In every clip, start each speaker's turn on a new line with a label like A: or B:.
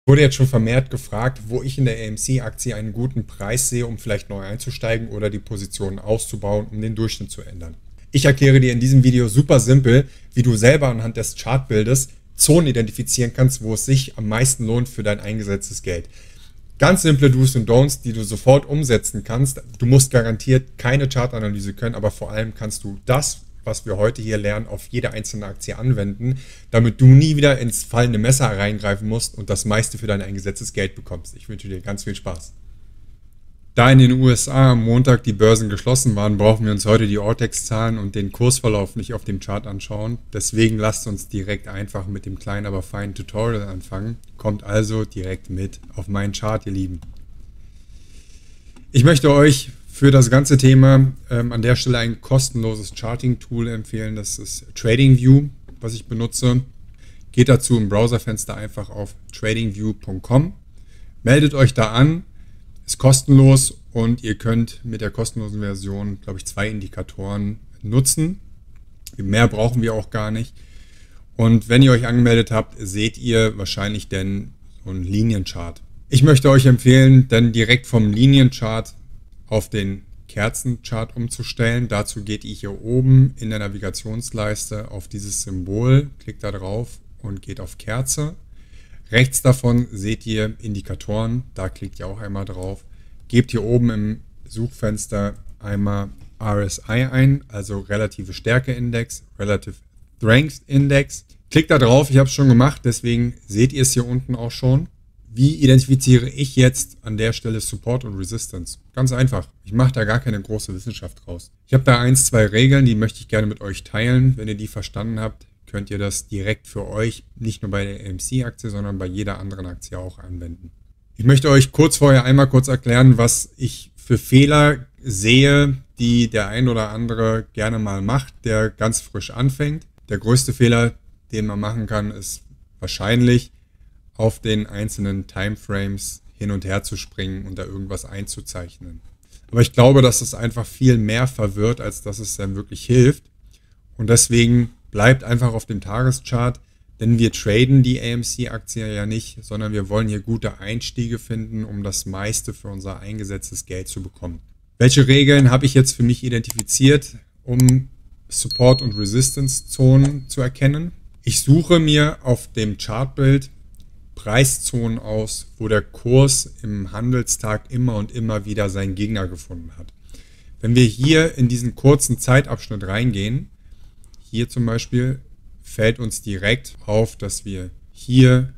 A: Wurde jetzt schon vermehrt gefragt, wo ich in der AMC-Aktie einen guten Preis sehe, um vielleicht neu einzusteigen oder die Positionen auszubauen, um den Durchschnitt zu ändern. Ich erkläre dir in diesem Video super simpel, wie du selber anhand des Chartbildes Zonen identifizieren kannst, wo es sich am meisten lohnt für dein eingesetztes Geld. Ganz simple Do's und Don'ts, die du sofort umsetzen kannst. Du musst garantiert keine Chartanalyse können, aber vor allem kannst du das, was wir heute hier lernen, auf jede einzelne Aktie anwenden, damit du nie wieder ins fallende Messer reingreifen musst und das meiste für dein eingesetztes Geld bekommst. Ich wünsche dir ganz viel Spaß. Da in den USA am Montag die Börsen geschlossen waren, brauchen wir uns heute die Ortex-Zahlen und den Kursverlauf nicht auf dem Chart anschauen. Deswegen lasst uns direkt einfach mit dem kleinen, aber feinen Tutorial anfangen. Kommt also direkt mit auf meinen Chart, ihr Lieben. Ich möchte euch für das ganze Thema an der Stelle ein kostenloses Charting-Tool empfehlen. Das ist TradingView, was ich benutze. Geht dazu im Browserfenster einfach auf tradingview.com. Meldet euch da an. Ist kostenlos und ihr könnt mit der kostenlosen Version, glaube ich, 2 Indikatoren nutzen. Mehr brauchen wir auch gar nicht. Und wenn ihr euch angemeldet habt, seht ihr wahrscheinlich dann so einen Linienchart. Ich möchte euch empfehlen, dann direkt vom Linienchart auf den Kerzenchart umzustellen. Dazu geht ihr hier oben in der Navigationsleiste auf dieses Symbol, klickt da drauf und geht auf Kerze. Rechts davon seht ihr Indikatoren, da klickt ihr auch einmal drauf. Gebt hier oben im Suchfenster einmal RSI ein, also Relative Stärke Index, Relative Strength Index. Klickt da drauf, ich habe es schon gemacht, deswegen seht ihr es hier unten auch schon. Wie identifiziere ich jetzt an der Stelle Support und Resistance? Ganz einfach, ich mache da gar keine große Wissenschaft draus. Ich habe da 1, 2 Regeln, die möchte ich gerne mit euch teilen. Wenn ihr die verstanden habt, könnt ihr das direkt für euch nicht nur bei der AMC-Aktie, sondern bei jeder anderen Aktie auch anwenden. Ich möchte euch vorher einmal kurz erklären, was ich für Fehler sehe, die der ein oder andere gerne mal macht, der ganz frisch anfängt. Der größte Fehler, den man machen kann, ist wahrscheinlich auf den einzelnen Timeframes hin und her zu springen und da irgendwas einzuzeichnen. Aber ich glaube, dass es einfach viel mehr verwirrt, als dass es dann wirklich hilft. Und deswegen bleibt einfach auf dem Tageschart, denn wir traden die AMC-Aktie ja nicht, sondern wir wollen hier gute Einstiege finden, um das meiste für unser eingesetztes Geld zu bekommen. Welche Regeln habe ich jetzt für mich identifiziert, um Support- und Resistance-Zonen zu erkennen? Ich suche mir auf dem Chartbild Preiszonen aus, wo der Kurs im Handelstag immer und immer wieder seinen Gegner gefunden hat. Wenn wir hier in diesen kurzen Zeitabschnitt reingehen, hier zum Beispiel, fällt uns direkt auf, dass wir hier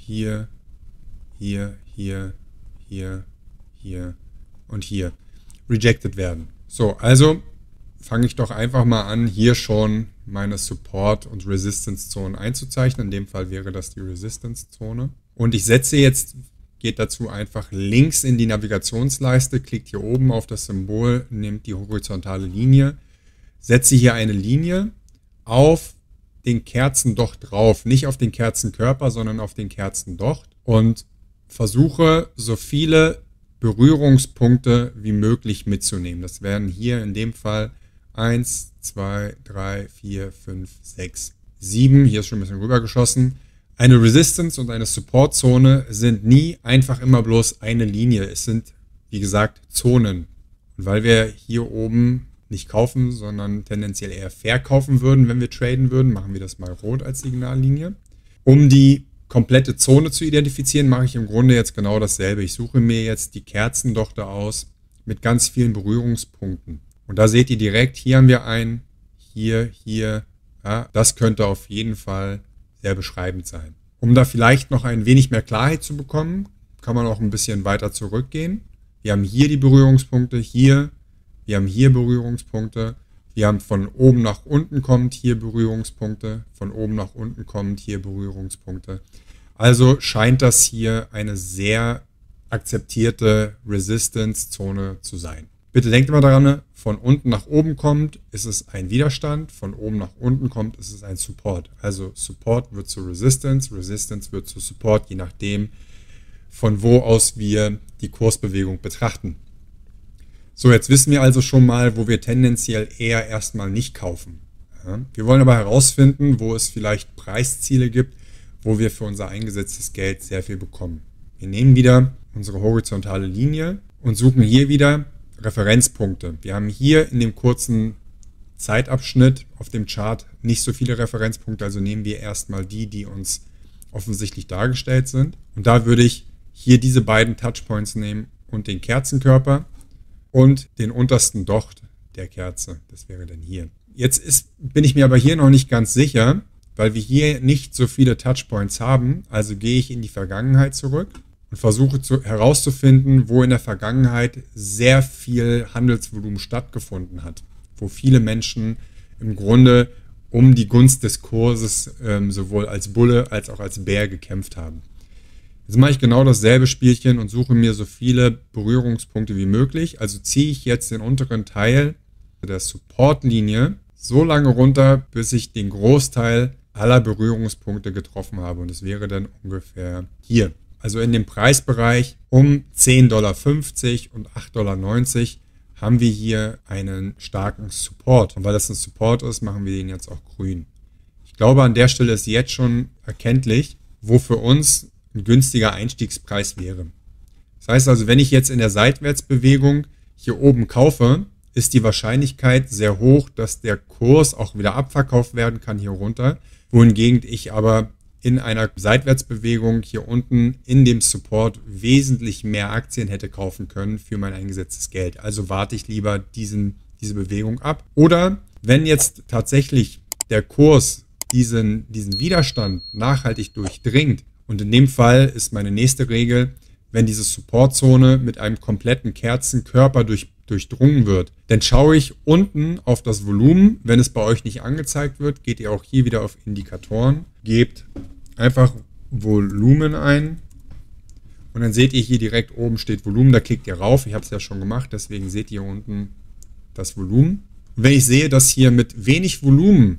A: und hier rejected werden. So, also fange ich doch einfach mal an, hier schon meine Support- und Resistance-Zonen einzuzeichnen. In dem Fall wäre das die Resistance-Zone. Und ich setze jetzt, geht dazu einfach links in die Navigationsleiste, klickt hier oben auf das Symbol, nehmt die horizontale Linie, setze hier eine Linie auf den Kerzendocht drauf, nicht auf den Kerzenkörper, sondern auf den Kerzendocht und versuche so viele Berührungspunkte wie möglich mitzunehmen. Das wären hier in dem Fall 1, 2, 3, 4, 5, 6, 7. Hier ist schon ein bisschen rübergeschossen. Eine Resistance und eine Support-Zone sind nie einfach immer bloß eine Linie. Es sind, wie gesagt, Zonen. Und weil wir hier oben nicht kaufen, sondern tendenziell eher verkaufen würden, wenn wir traden würden, machen wir das mal rot als Signallinie. Um die komplette Zone zu identifizieren, mache ich im Grunde jetzt genau dasselbe. Ich suche mir jetzt die Kerzendochte aus mit ganz vielen Berührungspunkten. Und da seht ihr direkt, hier haben wir einen, hier. Ja, das könnte auf jeden Fall sehr beschreibend sein. Um da vielleicht noch ein wenig mehr Klarheit zu bekommen, kann man auch ein bisschen weiter zurückgehen. Wir haben hier die Berührungspunkte, hier. Wir haben hier Berührungspunkte. Wir haben von oben nach unten kommend hier Berührungspunkte. Von oben nach unten kommend hier Berührungspunkte. Also scheint das hier eine sehr akzeptierte Resistance-Zone zu sein. Bitte denkt immer daran, von unten nach oben kommt, ist es ein Widerstand. Von oben nach unten kommt, ist es ein Support. Also Support wird zu Resistance, Resistance wird zu Support, je nachdem, von wo aus wir die Kursbewegung betrachten. So, jetzt wissen wir also schon mal, wo wir tendenziell eher erstmal nicht kaufen. Ja, wir wollen aber herausfinden, wo es vielleicht Preisziele gibt, wo wir für unser eingesetztes Geld sehr viel bekommen. Wir nehmen wieder unsere horizontale Linie und suchen hier wieder Referenzpunkte. Wir haben hier in dem kurzen Zeitabschnitt auf dem Chart nicht so viele Referenzpunkte, also nehmen wir erstmal die, die uns offensichtlich dargestellt sind. Und da würde ich hier diese beiden Touchpoints nehmen und den Kerzenkörper und den untersten Docht der Kerze. Das wäre dann hier. Jetzt bin ich mir aber hier noch nicht ganz sicher, weil wir hier nicht so viele Touchpoints haben. Also gehe ich in die Vergangenheit zurück und versuche herauszufinden, wo in der Vergangenheit sehr viel Handelsvolumen stattgefunden hat, wo viele Menschen im Grunde um die Gunst des Kurses sowohl als Bulle als auch als Bär gekämpft haben. Jetzt mache ich genau dasselbe Spielchen und suche mir so viele Berührungspunkte wie möglich. Also ziehe ich jetzt den unteren Teil der Supportlinie so lange runter, bis ich den Großteil aller Berührungspunkte getroffen habe. Und das wäre dann ungefähr hier. Also in dem Preisbereich um 10,50 $ und 8,90 $ haben wir hier einen starken Support. Und weil das ein Support ist, machen wir den jetzt auch grün. Ich glaube, an der Stelle ist jetzt schon erkenntlich, wo für uns ein günstiger Einstiegspreis wäre. Das heißt also, wenn ich jetzt in der Seitwärtsbewegung hier oben kaufe, ist die Wahrscheinlichkeit sehr hoch, dass der Kurs auch wieder abverkauft werden kann hier runter. Wohingegen ich aber in einer Seitwärtsbewegung hier unten in dem Support wesentlich mehr Aktien hätte kaufen können für mein eingesetztes Geld. Also warte ich lieber diese Bewegung ab. Oder wenn jetzt tatsächlich der Kurs diesen Widerstand nachhaltig durchdringt, und in dem Fall ist meine nächste Regel, wenn diese Supportzone mit einem kompletten Kerzenkörper durchdrungen wird, dann schaue ich unten auf das Volumen. Wenn es bei euch nicht angezeigt wird, geht ihr auch hier wieder auf Indikatoren, gebt einfach Volumen ein und dann seht ihr hier direkt oben steht Volumen, da klickt ihr rauf. Ich habe es ja schon gemacht, deswegen seht ihr unten das Volumen. Und wenn ich sehe, dass hier mit wenig Volumen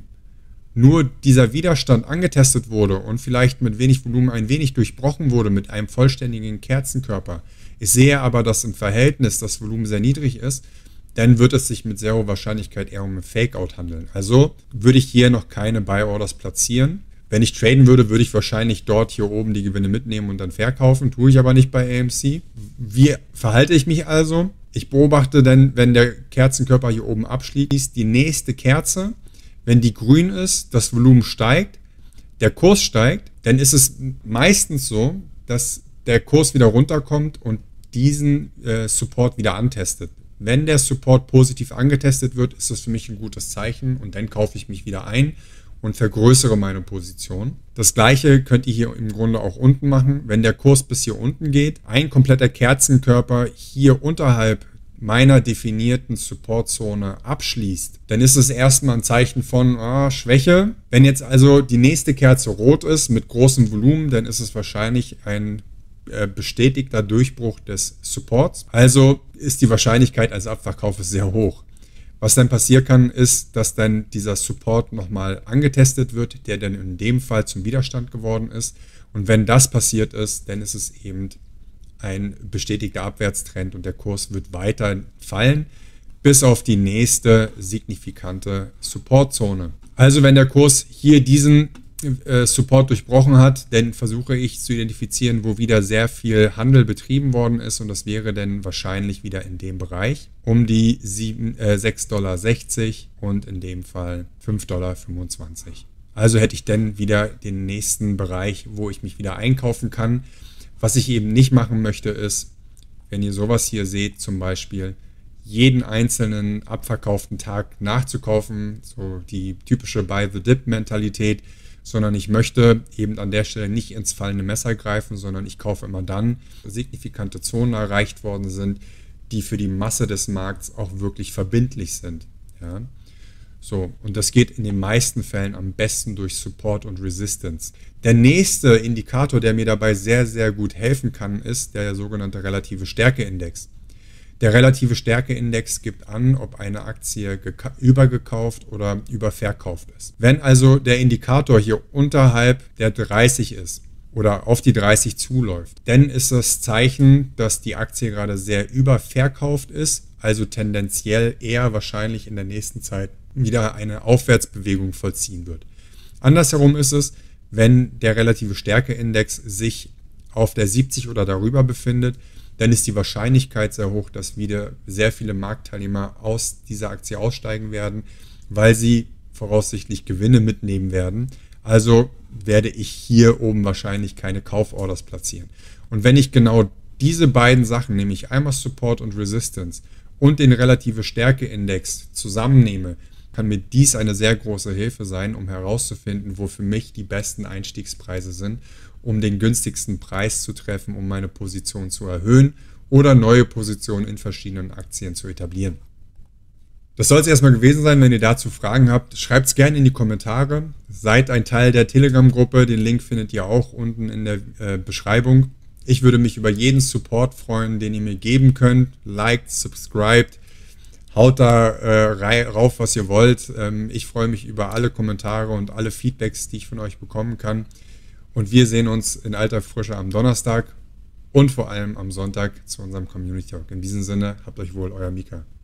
A: nur dieser Widerstand angetestet wurde und vielleicht mit wenig Volumen ein wenig durchbrochen wurde mit einem vollständigen Kerzenkörper, ich sehe aber, dass im Verhältnis das Volumen sehr niedrig ist, dann wird es sich mit sehr hoher Wahrscheinlichkeit eher um ein Fake-Out handeln. Also würde ich hier noch keine Buy-Orders platzieren. Wenn ich traden würde, würde ich wahrscheinlich dort hier oben die Gewinne mitnehmen und dann verkaufen. Tue ich aber nicht bei AMC. Wie verhalte ich mich also? Ich beobachte dann, wenn der Kerzenkörper hier oben abschließt, die nächste Kerze. Wenn die grün ist, das Volumen steigt, der Kurs steigt, dann ist es meistens so, dass der Kurs wieder runterkommt und diesen Support wieder antestet. Wenn der Support positiv angetestet wird, ist das für mich ein gutes Zeichen und dann kaufe ich mich wieder ein und vergrößere meine Position. Das gleiche könnt ihr hier im Grunde auch unten machen. Wenn der Kurs bis hier unten geht, ein kompletter Kerzenkörper hier unterhalb meiner definierten Supportzone abschließt, dann ist es erstmal ein Zeichen von Schwäche. Wenn jetzt also die nächste Kerze rot ist mit großem Volumen, dann ist es wahrscheinlich ein bestätigter Durchbruch des Supports. Also ist die Wahrscheinlichkeit als Abverkauf sehr hoch. Was dann passieren kann, ist, dass dann dieser Support nochmal angetestet wird, der dann in dem Fall zum Widerstand geworden ist. Und wenn das passiert ist, dann ist es eben ein bestätigter Abwärtstrend und der Kurs wird weiter fallen, bis auf die nächste signifikante Supportzone. Also wenn der Kurs hier diesen Support durchbrochen hat, dann versuche ich zu identifizieren, wo wieder sehr viel Handel betrieben worden ist und das wäre dann wahrscheinlich wieder in dem Bereich um die 6,60 $ und in dem Fall 5,25 $. Also hätte ich dann wieder den nächsten Bereich, wo ich mich wieder einkaufen kann. Was ich eben nicht machen möchte ist, wenn ihr sowas hier seht, zum Beispiel jeden einzelnen abverkauften Tag nachzukaufen, so die typische Buy-the-Dip-Mentalität, sondern ich möchte eben an der Stelle nicht ins fallende Messer greifen, sondern ich kaufe immer dann, wenn signifikante Zonen erreicht worden sind, die für die Masse des Markts auch wirklich verbindlich sind. Ja? So, und das geht in den meisten Fällen am besten durch Support und Resistance. Der nächste Indikator, der mir dabei sehr, sehr gut helfen kann, ist der sogenannte relative Stärkeindex. Der relative Stärkeindex gibt an, ob eine Aktie übergekauft oder überverkauft ist. Wenn also der Indikator hier unterhalb der 30 ist oder auf die 30 zuläuft, dann ist das Zeichen, dass die Aktie gerade sehr überverkauft ist, also tendenziell eher wahrscheinlich in der nächsten Zeit wieder eine Aufwärtsbewegung vollziehen wird. Andersherum ist es, Wenn der relative Stärkeindex sich auf der 70 oder darüber befindet, dann ist die Wahrscheinlichkeit sehr hoch, dass wieder sehr viele Marktteilnehmer aus dieser Aktie aussteigen werden, weil sie voraussichtlich Gewinne mitnehmen werden. Also werde ich hier oben wahrscheinlich keine Kauforders platzieren. Und wenn ich genau diese beiden Sachen, nämlich einmal Support und Resistance und den relative Stärkeindex zusammennehme, kann mir dies eine sehr große Hilfe sein, um herauszufinden, wo für mich die besten Einstiegspreise sind, um den günstigsten Preis zu treffen, um meine Position zu erhöhen oder neue Positionen in verschiedenen Aktien zu etablieren. Das soll es erstmal gewesen sein. Wenn ihr dazu Fragen habt, schreibt es gerne in die Kommentare. Seid ein Teil der Telegram-Gruppe. Den Link findet ihr auch unten in der Beschreibung. Ich würde mich über jeden Support freuen, den ihr mir geben könnt. Liked, subscribed, haut da rauf, was ihr wollt. Ich freue mich über alle Kommentare und alle Feedbacks, die ich von euch bekommen kann. Und wir sehen uns in alter Frische am Donnerstag und vor allem am Sonntag zu unserem Community Talk. In diesem Sinne, habt euch wohl, euer Mika.